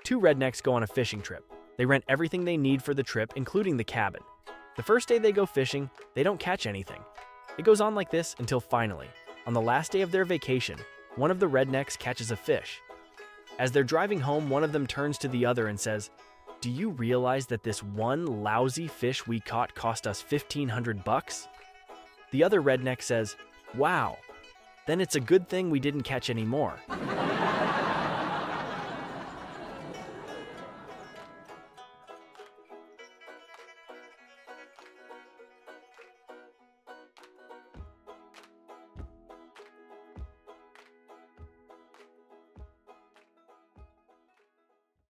Two rednecks go on a fishing trip. They rent everything they need for the trip, including the cabin. The first day they go fishing, they don't catch anything. It goes on like this until finally, on the last day of their vacation, one of the rednecks catches a fish. As they're driving home, one of them turns to the other and says, "Do you realize that this one lousy fish we caught cost us $1,500? The other redneck says, "Wow, then it's a good thing we didn't catch any more."